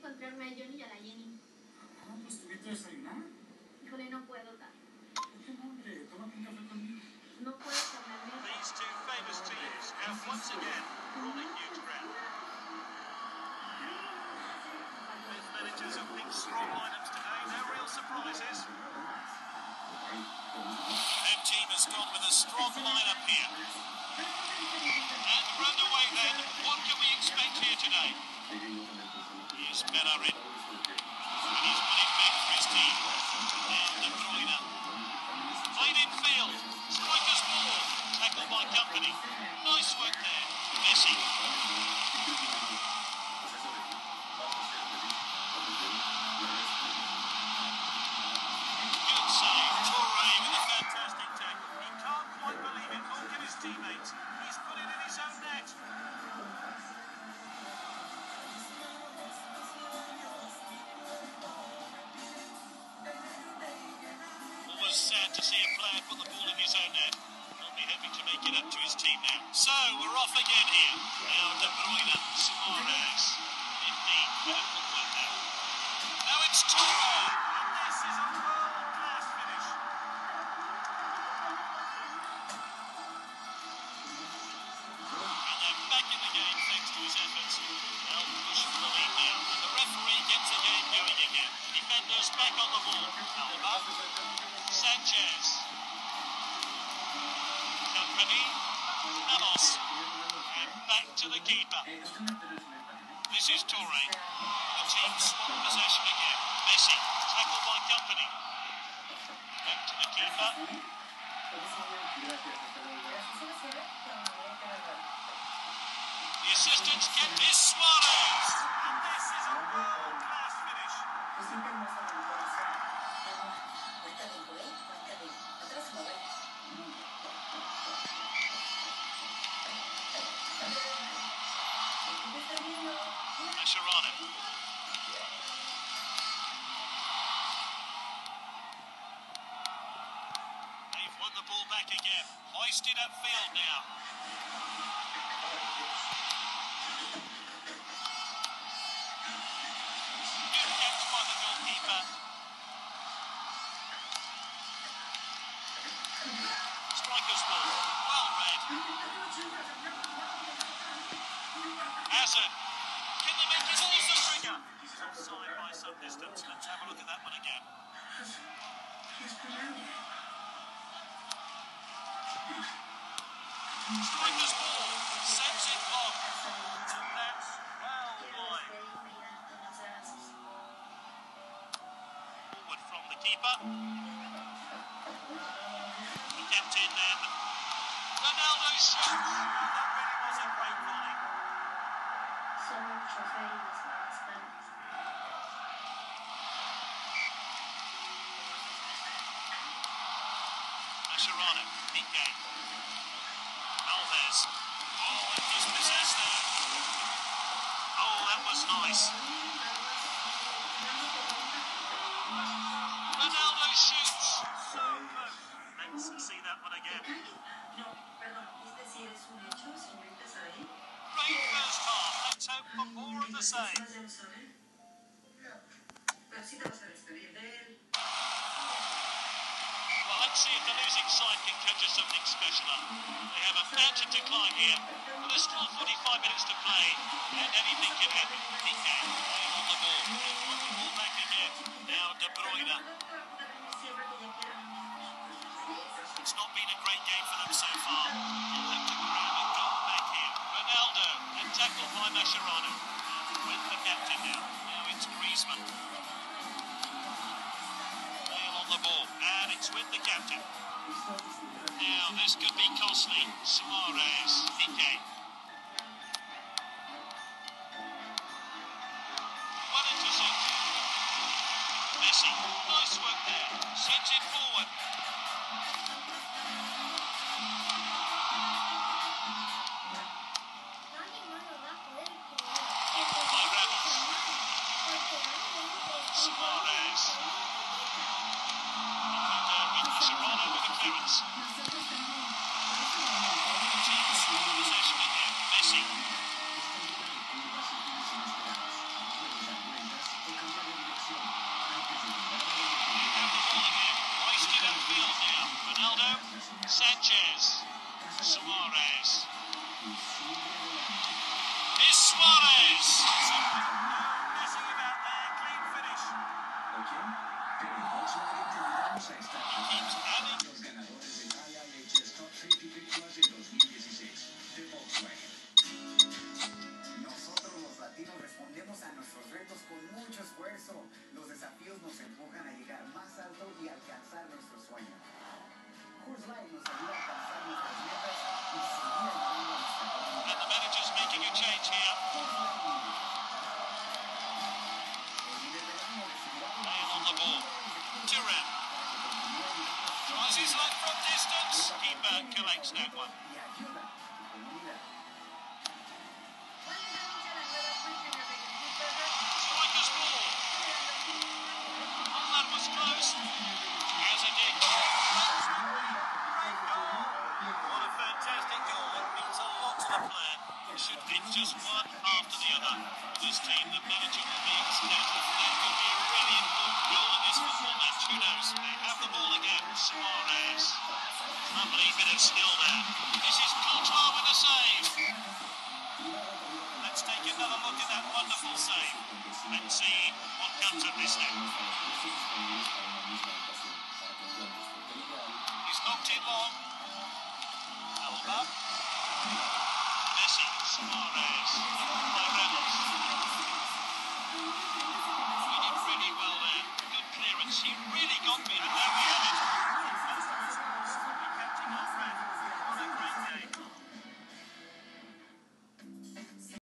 encontrarme a Johnny y a la Jenny. Ah, pues te invito a desayunar. Híjole, no puedo, tal. ¿Por qué no, hombre? Tómate un café conmigo. No puedo comerme. These two famous teams have once again brought a huge crowd. Both managers have picked strong lineups today, no real surprises. Home team has gone with a strong lineup here. And we're underway then. What can we expect here today? Here's Bellerin. And he's won it back for his team. And De Bruyne. Played in field. Striker's ball. Tackled by Company. Nice work there. Messi. Good save. Touré with a fantastic tackle. He can't quite believe it. Look at his teammates. He's put it in his own net. Almost sad to see a player put the ball in his own net. He'll be hoping to make it up to his team now. So, we're off again here. Now De Bruyne, Suarez. Indeed, beautiful work there. Now it's Touré. And this is a world-class finish. And they're back in the game thanks to his efforts. They'll push for the lead now. And the referee gets the game going again. Defenders back on the ball. Alba. Sanchez. Company. Ramos. And back to the keeper. This is Touré. The team swap possession again. Messi. Tackled by Company. Back to the keeper. The assistant's kept is Suarez. And this is a world-class finish. Mascherano. They've won the ball back again. Hoisted upfield now. Good catch by the goalkeeper. Striker's ball. Well read. Hazard. Can they make it also trigger? He's offside by some distance. Let's have a look at that one again. Striker's ball. Sends it long. And that's well wide. Forward from the keeper. He kept in then. Ronaldo shoots. That really was a great volley. Mascherano, Piqué. Alves. Oh, and dispossessed there. Oh, that was nice. Ronaldo shoots. So close. Let's see that one again. Great first half. Let's hope for more of the same. Well, let's see if the losing side can conjure something special up. They have a mountain to climb here, but there's still 45 minutes to play, and anything can happen. Piqué playing on the ball. They've won the ball back again. Now De Bruyne. It's not been a great game for them so far. They'll have to grab a goal back here. Ronaldo, and tackled by Mascherano. And with the captain now. Now it's Griezmann. On the ball, and it's with the captain. Now this could be costly. Suarez, Piqué. Well intercepted. Messi, nice work there. Sends it forward. By Ramos. Suarez. Mascherano with the clearance. Teams possession again. Messi. keeps adding. Los ganadores de Talla Leches Top Safety Victories de 2016 de Volkswagen. Nosotros los latinos respondemos a nuestros retos con mucho esfuerzo. Los desafíos nos empujan a llegar más alto y alcanzar nuestros sueños. Coors Light nos ayuda a alcanzar nuestras metas y seguir ayudando a nuestra comunidad. And the manager's making a change here. Bale on the ball. Thuram. Tries his luck from distance. Keeper collects that one. Y ayuda a tu comunidad. Striker's ball. Oh, that was close. Has a dig. What a fantastic goal. It means a lot to the player. It should be just one after the other. This team, the manager will be ecstatic. That could be a really important goal in this football match. Who knows? They have the ball again. Suarez. Lovely bit of skill there. This is Courtois with a save. Let's take another look at that wonderful save. Let's see what comes of this now. He's knocked it long. Alba. Messi. Suarez.